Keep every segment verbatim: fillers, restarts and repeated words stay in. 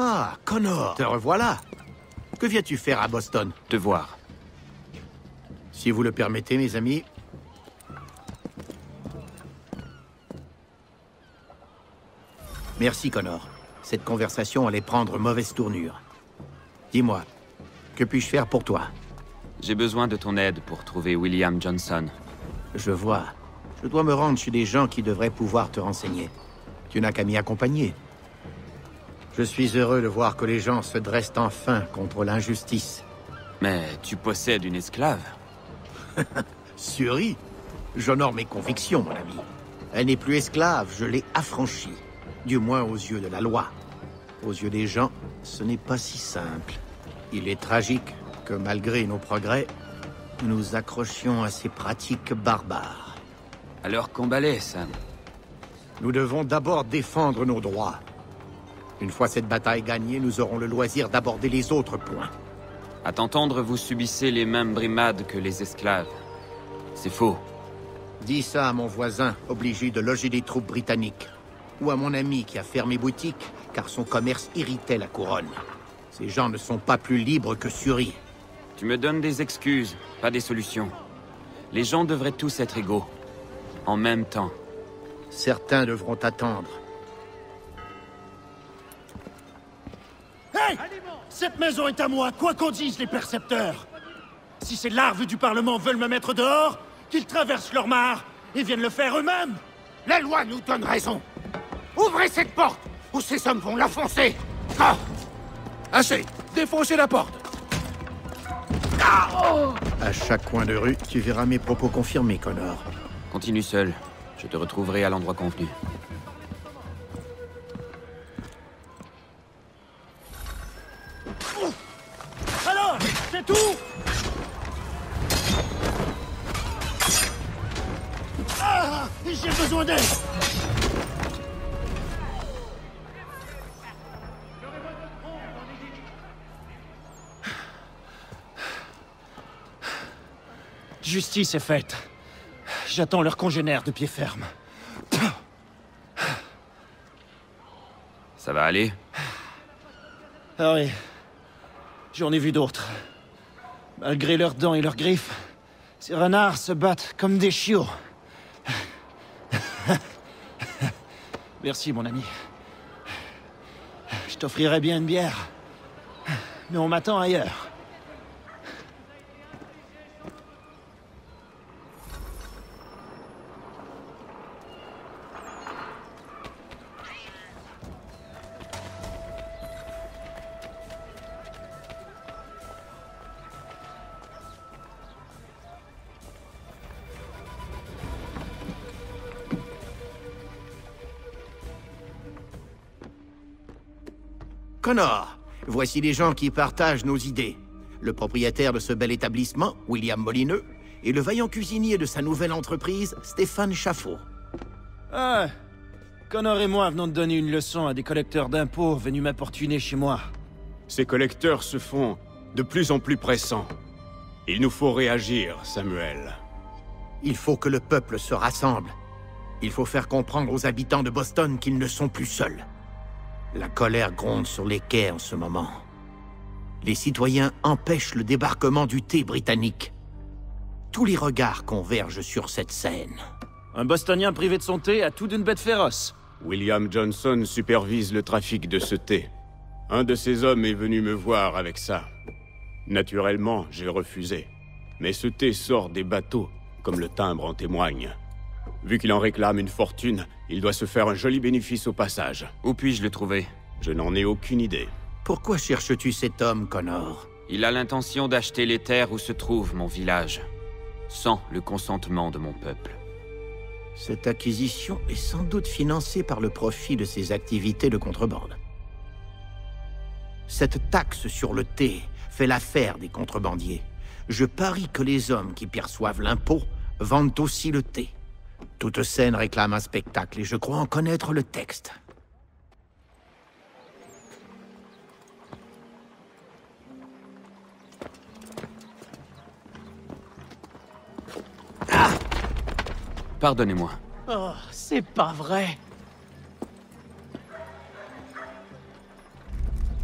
Ah, Connor, te revoilà. Que viens-tu faire à Boston? Te voir. Si vous le permettez, mes amis. Merci, Connor. Cette conversation allait prendre mauvaise tournure. Dis-moi, que puis-je faire pour toi? J'ai besoin de ton aide pour trouver William Johnson. Je vois. Je dois me rendre chez des gens qui devraient pouvoir te renseigner. Tu n'as qu'à m'y accompagner. Je suis heureux de voir que les gens se dressent enfin contre l'injustice. Mais tu possèdes une esclave. Suri, j'honore mes convictions, mon ami. Elle n'est plus esclave, je l'ai affranchie. Du moins aux yeux de la loi. Aux yeux des gens, ce n'est pas si simple. Il est tragique que malgré nos progrès, nous nous accrochions à ces pratiques barbares. Alors combat-les, Sam. Nous devons d'abord défendre nos droits. Une fois cette bataille gagnée, nous aurons le loisir d'aborder les autres points. À t'entendre, vous subissez les mêmes brimades que les esclaves. C'est faux. Dis ça à mon voisin, obligé de loger des troupes britanniques. Ou à mon ami qui a fermé boutique, car son commerce irritait la couronne. Ces gens ne sont pas plus libres que Suri. Tu me donnes des excuses, pas des solutions. Les gens devraient tous être égaux. En même temps. Certains devront attendre. Hey! Cette maison est à moi, quoi qu'en disent les percepteurs. Si ces larves du Parlement veulent me mettre dehors, qu'ils traversent leur mare et viennent le faire eux-mêmes. La loi nous donne raison. Ouvrez cette porte, ou ces hommes vont la foncer. Ah! Assez! Défoncez la porte! Ah! Oh! À chaque coin de rue, tu verras mes propos confirmés, Connor. Continue seul. Je te retrouverai à l'endroit convenu. Alors, c'est tout? Ah! J'ai besoin d'aide! Justice est faite. J'attends leurs congénères de pied ferme. Ça va aller? Ah oui. J'en ai vu d'autres. Malgré leurs dents et leurs griffes, ces renards se battent comme des chiots. Merci, mon ami. Je t'offrirai bien une bière. Mais on m'attend ailleurs. Connor, voici les gens qui partagent nos idées. Le propriétaire de ce bel établissement, William Molineux, et le vaillant cuisinier de sa nouvelle entreprise, Stéphane Chaffeau. Ah, Connor et moi venons de donner une leçon à des collecteurs d'impôts venus m'importuner chez moi. Ces collecteurs se font de plus en plus pressants. Il nous faut réagir, Samuel. Il faut que le peuple se rassemble. Il faut faire comprendre aux habitants de Boston qu'ils ne sont plus seuls. La colère gronde sur les quais en ce moment. Les citoyens empêchent le débarquement du thé britannique. Tous les regards convergent sur cette scène. Un Bostonien privé de son thé a tout d'une bête féroce. William Johnson supervise le trafic de ce thé. Un de ses hommes est venu me voir avec ça. Naturellement, j'ai refusé. Mais ce thé sort des bateaux, comme le timbre en témoigne. Vu qu'il en réclame une fortune, il doit se faire un joli bénéfice au passage. Où puis-je le trouver? Je n'en ai aucune idée. Pourquoi cherches-tu cet homme, Connor? Il a l'intention d'acheter les terres où se trouve mon village, sans le consentement de mon peuple. Cette acquisition est sans doute financée par le profit de ses activités de contrebande. Cette taxe sur le thé fait l'affaire des contrebandiers. Je parie que les hommes qui perçoivent l'impôt vendent aussi le thé. Toute scène réclame un spectacle et je crois en connaître le texte. Ah! Pardonnez-moi. Oh, c'est pas vrai.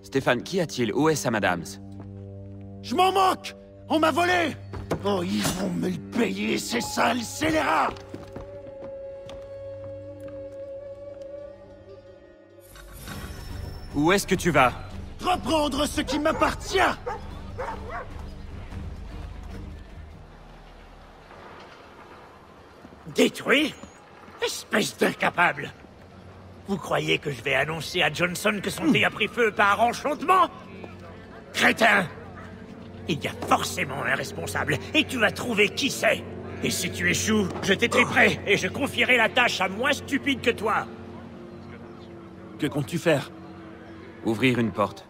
Stéphane, qu'y a-t-il? Où est Sam Adams? Je m'en moque! On m'a volé! Oh, ils vont me le payer, ces sales scélérats! Où est-ce que tu vas? Reprendre ce qui m'appartient! Détruit? Espèce d'incapable! Vous croyez que je vais annoncer à Johnson que son thé a pris feu par enchantement? Crétin! Il y a forcément un responsable, et tu vas trouver qui c'est. Et si tu échoues, je t'étriperai, et je confierai la tâche à moins stupide que toi. Que comptes-tu faire? Ouvrir une porte.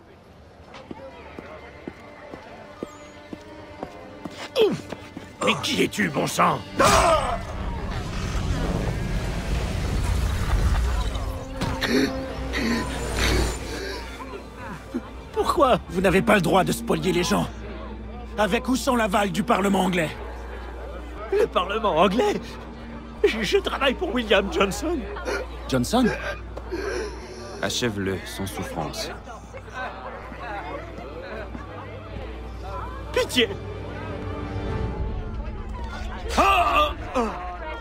Ouf! Mais qui es-tu, bon sang? Pourquoi vous n'avez pas le droit de spolier les gens? Avec ou sans l'aval du Parlement anglais? Le Parlement anglais? Je, je travaille pour William Johnson. Johnson? Achève-le, sans souffrance. Pitié! Ah! Ah!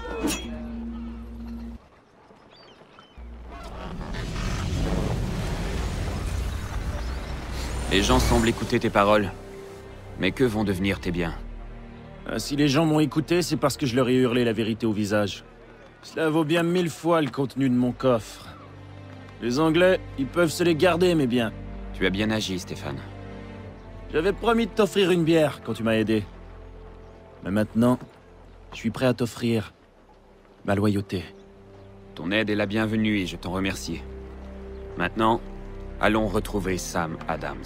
Les gens semblent écouter tes paroles. Mais que vont devenir tes biens? Ah, si les gens m'ont écouté, c'est parce que je leur ai hurlé la vérité au visage. Cela vaut bien mille fois le contenu de mon coffre. Les Anglais, ils peuvent se les garder, mes biens. Tu as bien agi, Stéphane. J'avais promis de t'offrir une bière quand tu m'as aidé. Mais maintenant, je suis prêt à t'offrir ma loyauté. Ton aide est la bienvenue et je t'en remercie. Maintenant, allons retrouver Sam Adams.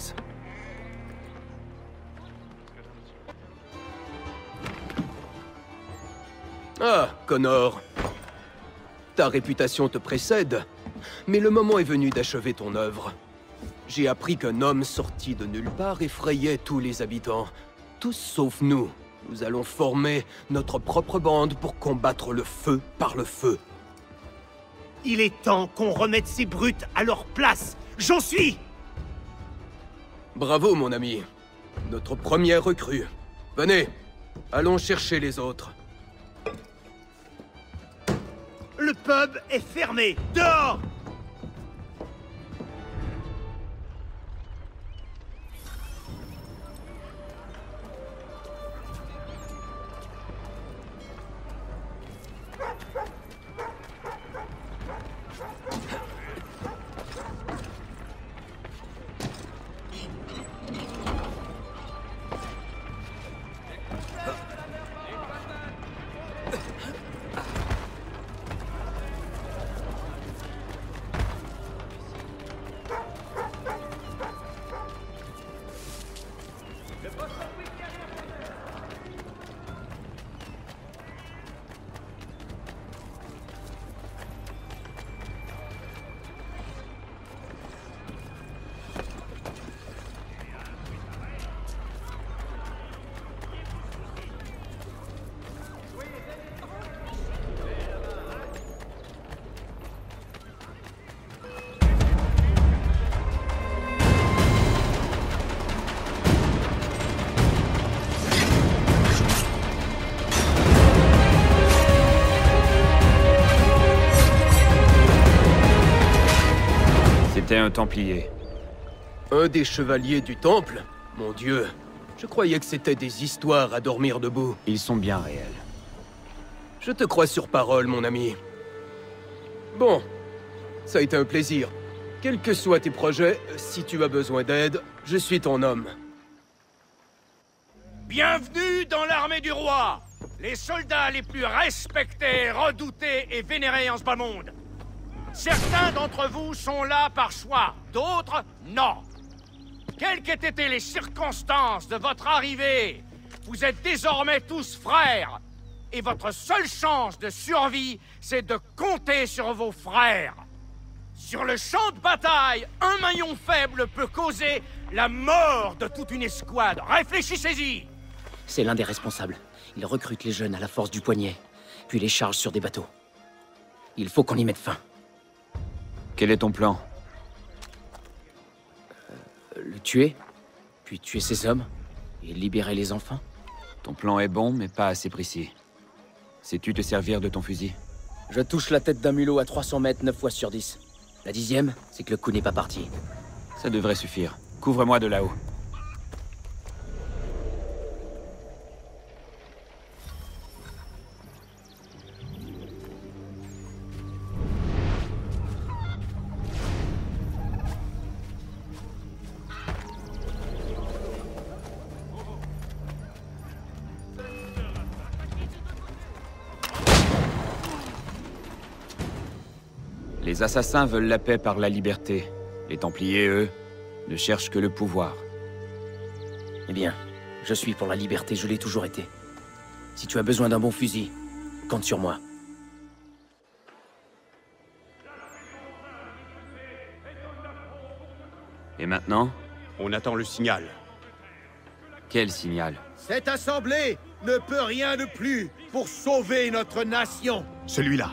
Ah, Connor. Ta réputation te précède, mais le moment est venu d'achever ton œuvre. J'ai appris qu'un homme sorti de nulle part effrayait tous les habitants. Tous sauf nous. Nous allons former notre propre bande pour combattre le feu par le feu. Il est temps qu'on remette ces brutes à leur place. J'en suis! Bravo, mon ami. Notre première recrue. Venez, allons chercher les autres. Le pub est fermé. Dehors! C'était un Templier. Un des chevaliers du Temple? Mon Dieu, je croyais que c'était des histoires à dormir debout. Ils sont bien réels. Je te crois sur parole, mon ami. Bon, ça a été un plaisir. Quels que soient tes projets, si tu as besoin d'aide, je suis ton homme. Bienvenue dans l'armée du roi! Les soldats les plus respectés, redoutés et vénérés en ce bas monde. Certains d'entre vous sont là par choix, d'autres, non. Quelles qu'aient été les circonstances de votre arrivée, vous êtes désormais tous frères. Et votre seule chance de survie, c'est de compter sur vos frères. Sur le champ de bataille, un maillon faible peut causer la mort de toute une escouade. Réfléchissez-y! C'est l'un des responsables. Il recrute les jeunes à la force du poignet, puis les charge sur des bateaux. Il faut qu'on y mette fin. Quel est ton plan? tuer, puis tuer ces hommes, et libérer les enfants? Ton plan est bon, mais pas assez précis. Sais-tu te servir de ton fusil? Je touche la tête d'un mulot à trois cents mètres neuf fois sur dix. La dixième, c'est que le coup n'est pas parti. Ça devrait suffire. Couvre-moi de là-haut. Les assassins veulent la paix par la liberté. Les Templiers, eux, ne cherchent que le pouvoir. Eh bien, je suis pour la liberté, je l'ai toujours été. Si tu as besoin d'un bon fusil, compte sur moi. Et maintenant? On attend le signal. Quel signal? Cette assemblée ne peut rien de plus pour sauver notre nation. Celui-là.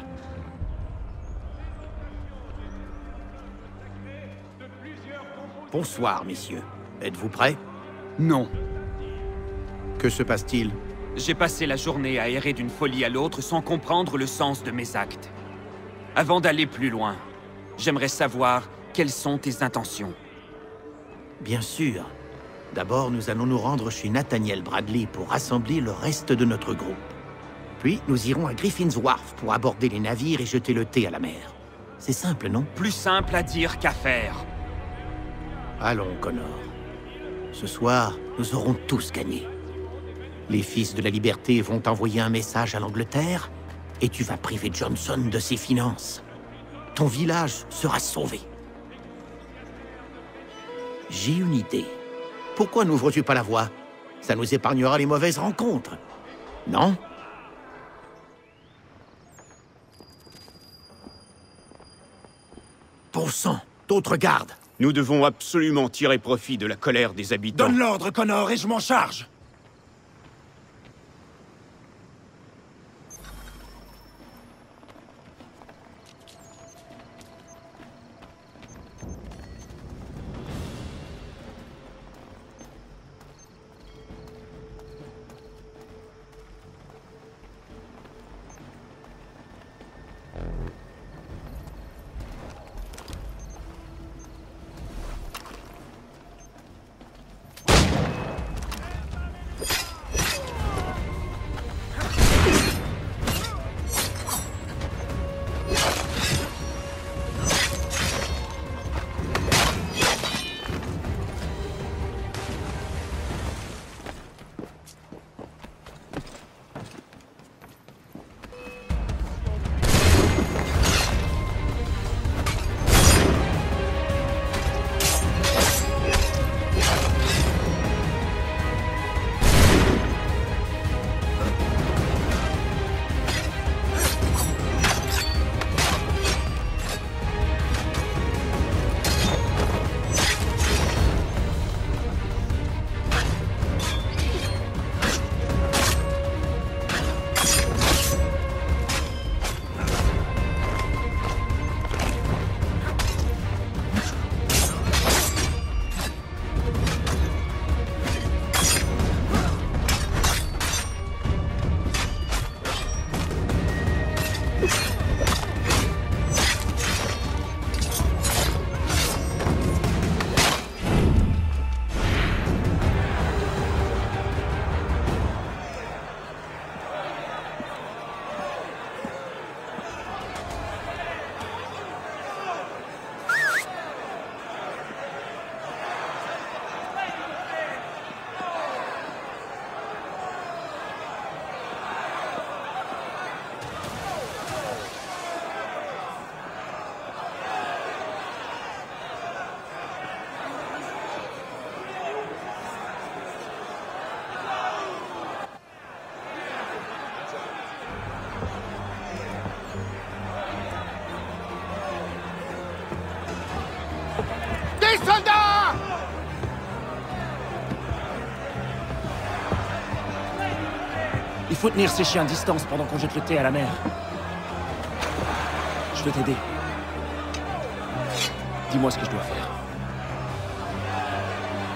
Bonsoir, messieurs. Êtes-vous prêts? Non. Que se passe-t-il? J'ai passé la journée à errer d'une folie à l'autre sans comprendre le sens de mes actes. Avant d'aller plus loin, j'aimerais savoir quelles sont tes intentions. Bien sûr. D'abord, nous allons nous rendre chez Nathaniel Bradley pour rassembler le reste de notre groupe. Puis, nous irons à Griffin's Wharf pour aborder les navires et jeter le thé à la mer. C'est simple, non? Plus simple à dire qu'à faire. Allons, Connor. Ce soir, nous aurons tous gagné. Les Fils de la Liberté vont envoyer un message à l'Angleterre, et tu vas priver Johnson de ses finances. Ton village sera sauvé. J'ai une idée. Pourquoi n'ouvres-tu pas la voie? Ça nous épargnera les mauvaises rencontres. Non? Bon sang, d'autres gardes. Nous devons absolument tirer profit de la colère des habitants. Donne l'ordre, Connor, et je m'en charge. Soldats! Il faut tenir ces chiens à distance pendant qu'on jette le thé à la mer. Je vais t'aider. Dis-moi ce que je dois faire.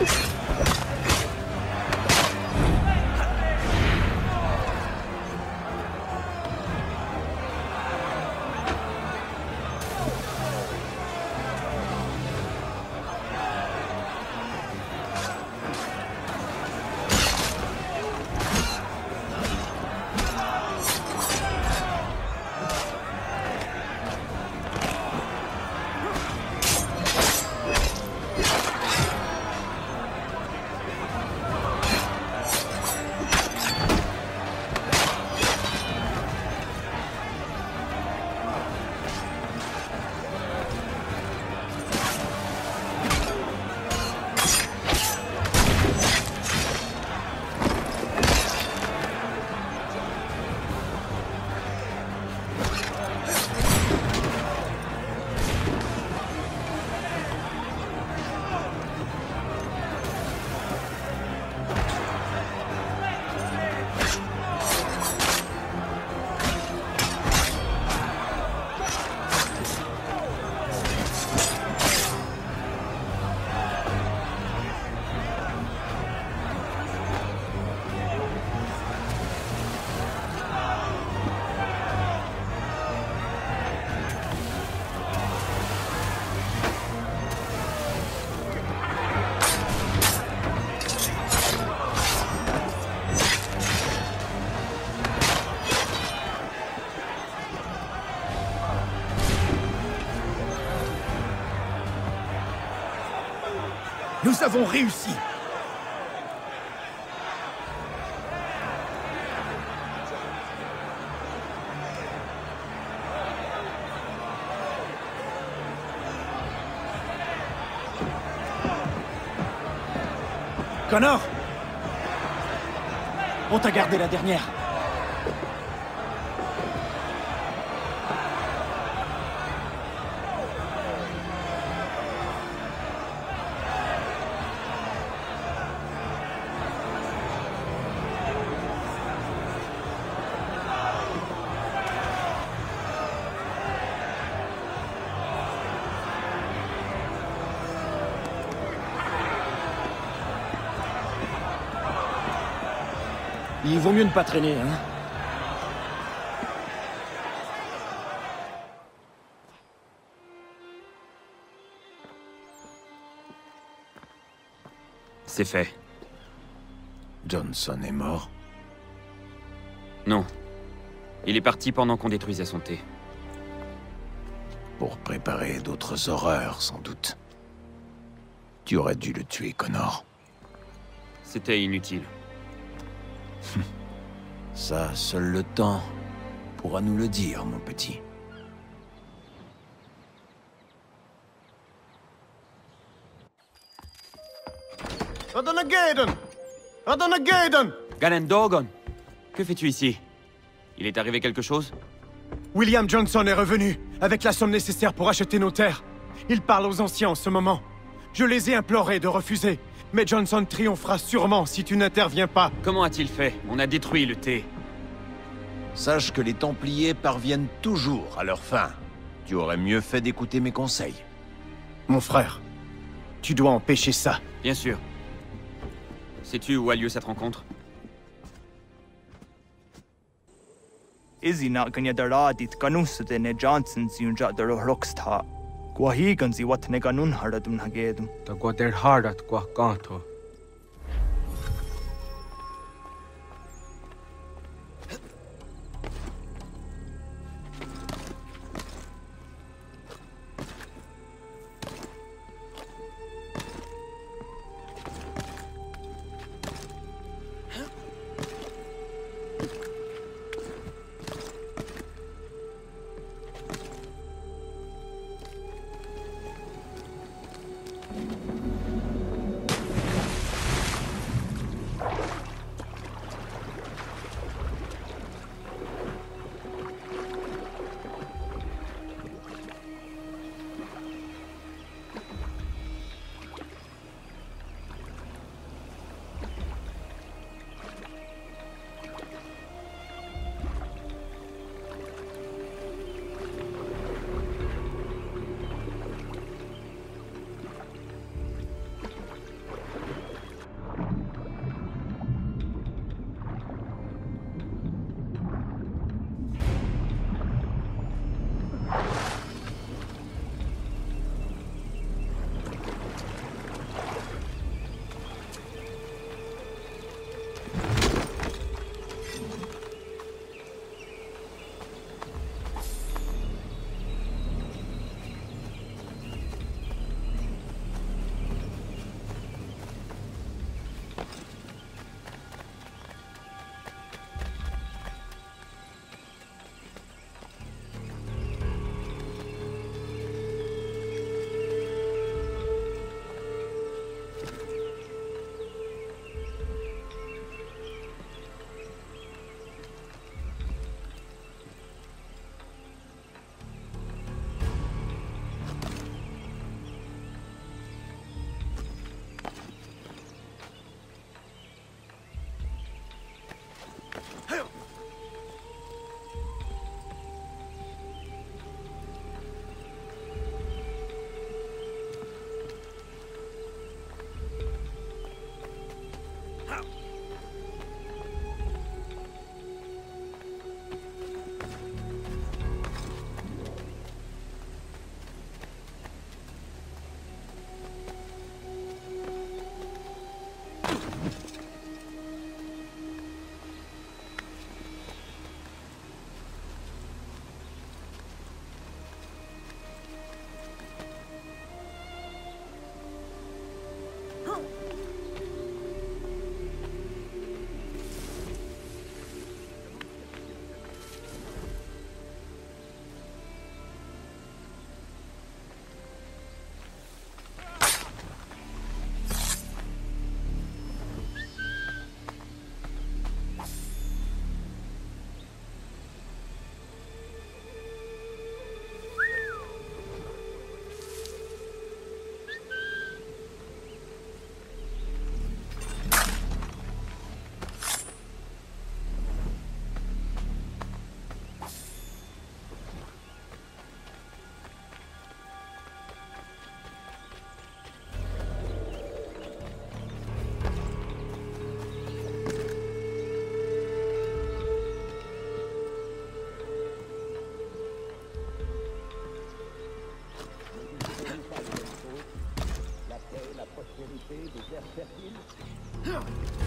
Nous avons réussi! Connor! On t'a gardé la dernière. Il vaut mieux ne pas traîner, hein. C'est fait. Johnson est mort? Non. Il est parti pendant qu'on détruisait son thé. Pour préparer d'autres horreurs, sans doute. Tu aurais dû le tuer, Connor. C'était inutile. Ça, seul le temps pourra nous le dire, mon petit. Adonagaden! Adonagaden! Galendogon! Que fais-tu ici? Il est arrivé quelque chose? William Johnson est revenu, avec la somme nécessaire pour acheter nos terres. Il parle aux anciens en ce moment. Je les ai implorés de refuser, mais Johnson triomphera sûrement si tu n'interviens pas. Comment a-t-il fait? On a détruit le thé. Sache que les Templiers parviennent toujours à leur fin. Tu aurais mieux fait d'écouter mes conseils. Mon frère, tu dois empêcher ça. Bien sûr. Sais-tu où a lieu cette rencontre? Izzy not ganya daradit ganusade ne Johnson ziunja daro roxta. Gwahi ganzi wat ne ganun haradum hagedum. Ta gwader harat gwa ganto. hériter des terres fertiles?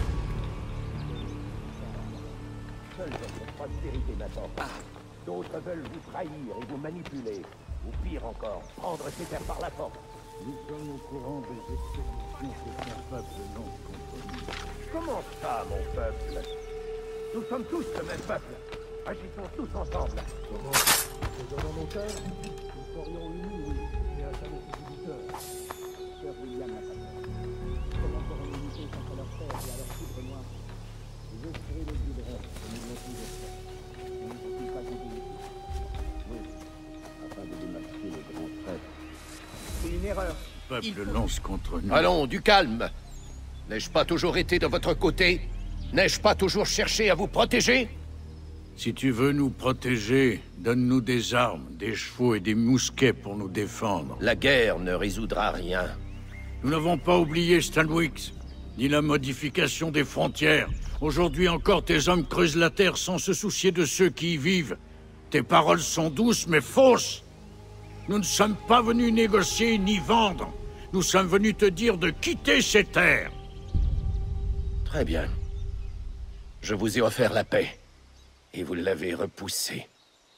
Seule votre prospérité m'importe. D'autres veulent vous trahir et vous manipuler. Ou pire encore, prendre ces terres par la force. Nous sommes au courant des expéditions que un peuple non contre nous. Comment ça, mon peuple? Nous sommes tous le même peuple. Agissons tous ensemble. Comment? C'est dans nos cœurs? Nous serions unis, oui, mais à sa déciditeur. Sir William n'a pas peur. Comment pourrons-nous lutter contre leur père et à leur tigre noir? Les esprits les guideront, comme ils l'ont toujours fait. Ne nous faut-il pas aider ici? Oui, afin de démasquer les grands traîtres. C'est une erreur. Le peuple lance contre nous. Allons, du calme. N'ai-je pas toujours été de votre côté? N'ai-je pas toujours cherché à vous protéger? Si tu veux nous protéger, donne-nous des armes, des chevaux et des mousquets pour nous défendre. La guerre ne résoudra rien. Nous n'avons pas oublié Stanwix, ni la modification des frontières. Aujourd'hui encore, tes hommes creusent la terre sans se soucier de ceux qui y vivent. Tes paroles sont douces, mais fausses. Nous ne sommes pas venus négocier ni vendre. Nous sommes venus te dire de quitter ces terres. Très bien. Je vous ai offert la paix. Et vous l'avez repoussée.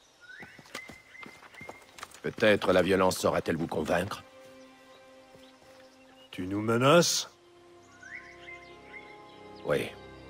Peut-être la violence saura-t-elle vous convaincre? Tu nous menaces? Oui.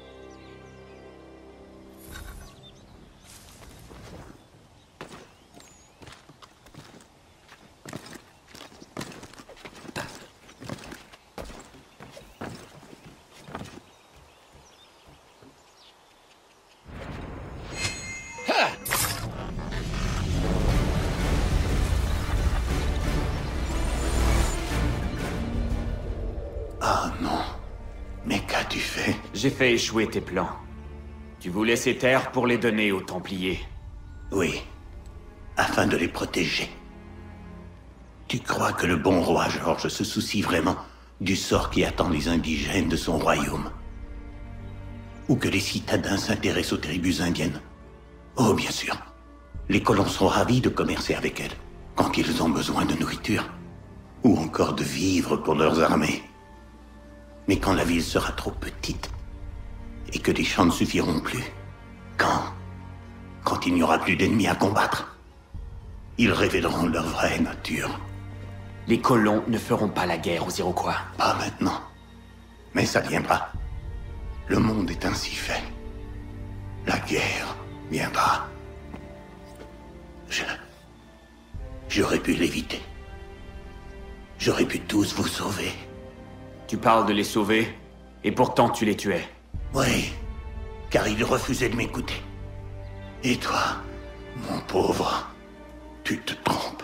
Ah non. Mais qu'as-tu fait? J'ai fait échouer tes plans. Tu voulais ces terres pour les donner aux Templiers. Oui. Afin de les protéger. Tu crois que le bon roi George se soucie vraiment du sort qui attend les indigènes de son royaume? Ou que les citadins s'intéressent aux tribus indiennes? Oh, bien sûr. Les colons sont ravis de commercer avec elles, quand ils ont besoin de nourriture. Ou encore de vivres pour leurs armées. Mais quand la ville sera trop petite, et que les champs ne suffiront plus, quand Quand il n'y aura plus d'ennemis à combattre, ils révéleront leur vraie nature. Les colons ne feront pas la guerre aux Iroquois. Pas maintenant. Mais ça viendra. Le monde est ainsi fait. La guerre viendra. Je... J'aurais pu l'éviter. J'aurais pu tous vous sauver. Tu parles de les sauver, et pourtant tu les tuais. Oui, car ils refusaient de m'écouter. Et toi, mon pauvre, tu te trompes.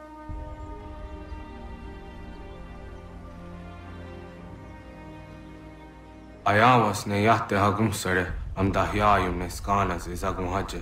Ayawas ne yahte hagum sare amdahyayum ne skanas izagum haje.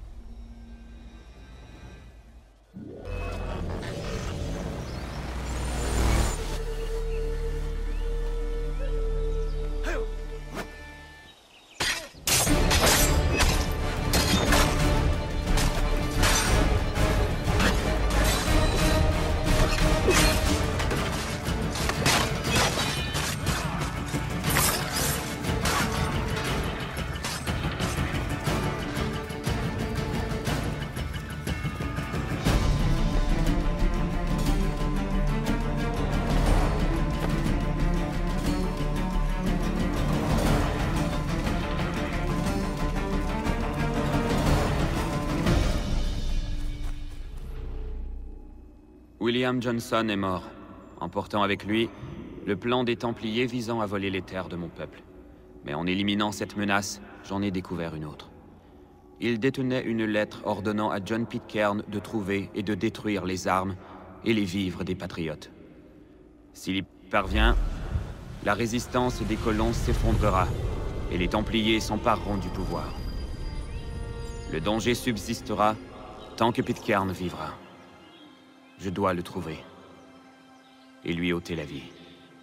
William Johnson est mort, emportant avec lui le plan des Templiers visant à voler les terres de mon peuple. Mais en éliminant cette menace, j'en ai découvert une autre. Il détenait une lettre ordonnant à John Pitcairn de trouver et de détruire les armes et les vivres des Patriotes. S'il y parvient, la résistance des colons s'effondrera et les Templiers s'empareront du pouvoir. Le danger subsistera tant que Pitcairn vivra. Je dois le trouver et lui ôter la vie.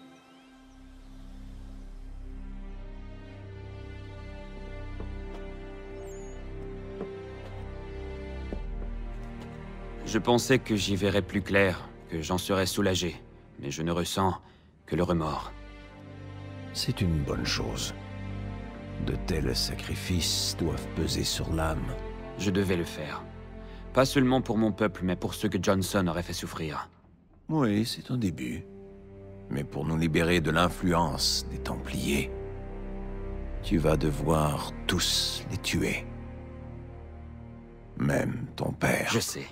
Je pensais que j'y verrais plus clair, que j'en serais soulagé, mais je ne ressens que le remords. C'est une bonne chose. De tels sacrifices doivent peser sur l'âme. Je devais le faire. Pas seulement pour mon peuple, mais pour ceux que Johnson aurait fait souffrir. Oui, c'est un début. Mais pour nous libérer de l'influence des Templiers, tu vas devoir tous les tuer. Même ton père. Je sais.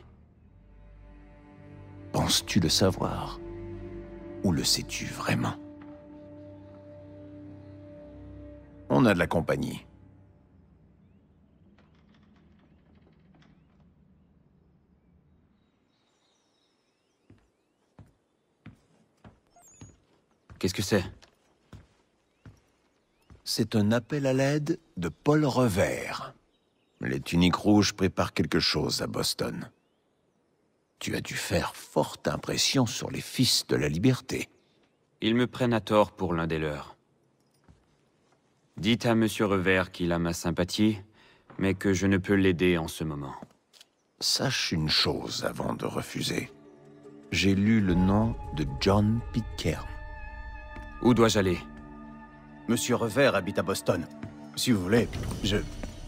Penses-tu le savoir? Ou le sais-tu vraiment? On a de la compagnie. Qu'est-ce que c'est? C'est un appel à l'aide de Paul Revers. Les tuniques rouges préparent quelque chose à Boston. Tu as dû faire forte impression sur les fils de la liberté. Ils me prennent à tort pour l'un des leurs. Dites à Monsieur Revers qu'il a ma sympathie, mais que je ne peux l'aider en ce moment. Sache une chose avant de refuser. J'ai lu le nom de John Pitcairn. Où dois-je aller? Monsieur Revers habite à Boston. Si vous voulez, je...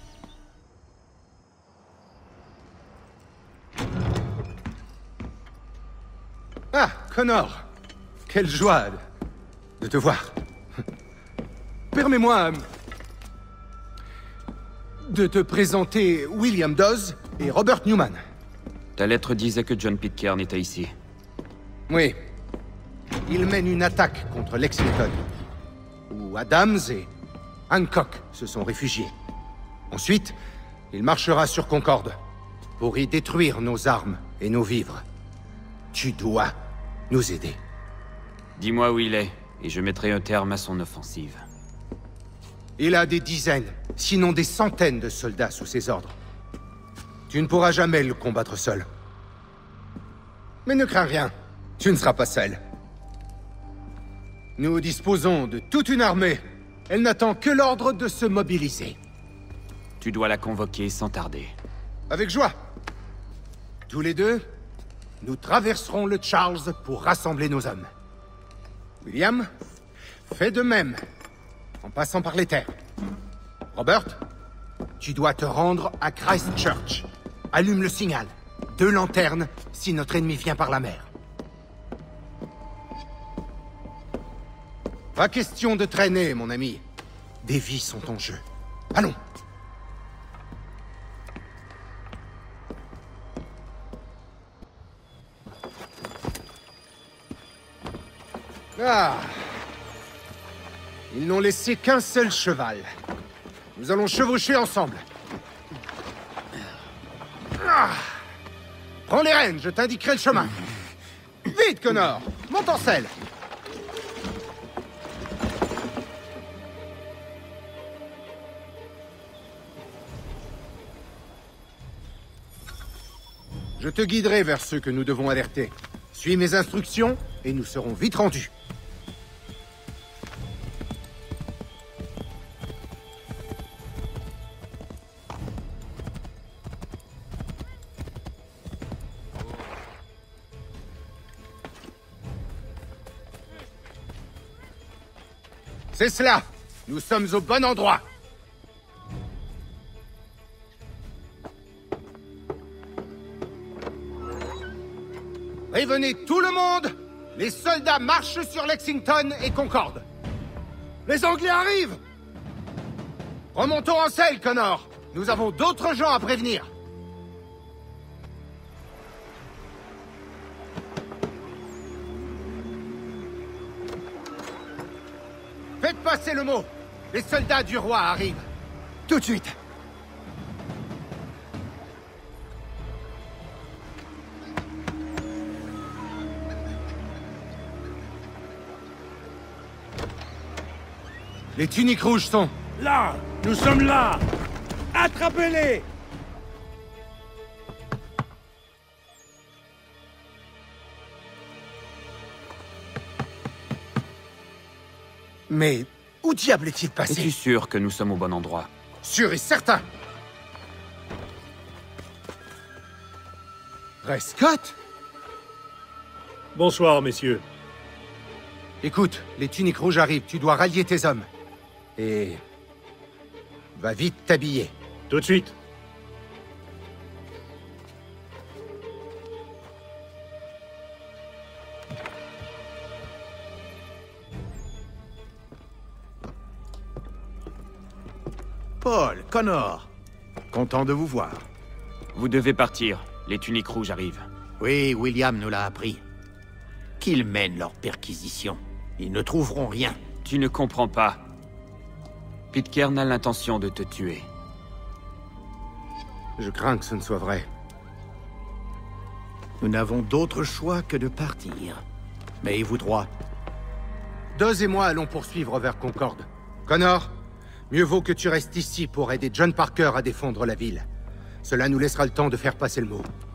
Ah, Connor! Quelle joie de te voir. Permets-moi de te présenter William Dawes et Robert Newman. Ta lettre disait que John Pitcairn était ici. Oui. Il mène une attaque contre Lexington, où Adams et Hancock se sont réfugiés. Ensuite, il marchera sur Concorde, pour y détruire nos armes et nos vivres. Tu dois nous aider. Dis-moi où il est, et je mettrai un terme à son offensive. Il a des dizaines, sinon des centaines de soldats sous ses ordres. Tu ne pourras jamais le combattre seul. Mais ne crains rien, tu ne seras pas seul. Nous disposons de toute une armée. Elle n'attend que l'ordre de se mobiliser. Tu dois la convoquer sans tarder. Avec joie. Tous les deux, nous traverserons le Charles pour rassembler nos hommes. William, fais de même, en passant par les terres. Robert, tu dois te rendre à Christchurch. Allume le signal. Deux lanternes si notre ennemi vient par la mer. Pas question de traîner, mon ami. Des vies sont en jeu. Allons. Ah. Ils n'ont laissé qu'un seul cheval. Nous allons chevaucher ensemble. Ah. Prends les rênes, je t'indiquerai le chemin. Vite, Connor. Monte en selle. Je te guiderai vers ceux que nous devons alerter. Suis mes instructions et nous serons vite rendus. C'est cela! Nous sommes au bon endroit! Prévenez tout le monde! Les soldats marchent sur Lexington et Concorde! Les Anglais arrivent! Remontons en selle, Connor! Nous avons d'autres gens à prévenir! Faites passer le mot! Les soldats du roi arrivent! Tout de suite! Les tuniques rouges sont... Là! Nous sommes là! Attrapez-les! Mais où diable est-il passé? Es-tu sûr que nous sommes au bon endroit? Sûr et certain! Prescott? Bonsoir, messieurs. Écoute, les tuniques rouges arrivent, tu dois rallier tes hommes. Et... va vite t'habiller. Tout de suite. Paul, Connor, content de vous voir. Vous devez partir. Les tuniques rouges arrivent. Oui, William nous l'a appris. Qu'ils mènent leur perquisition. Ils ne trouveront rien. Tu ne comprends pas. Pitcairn a l'intention de te tuer. Je crains que ce ne soit vrai. Nous n'avons d'autre choix que de partir. Mais ayez-vous droit. Deux et moi allons poursuivre vers Concorde. Connor, mieux vaut que tu restes ici pour aider John Parker à défendre la ville. Cela nous laissera le temps de faire passer le mot.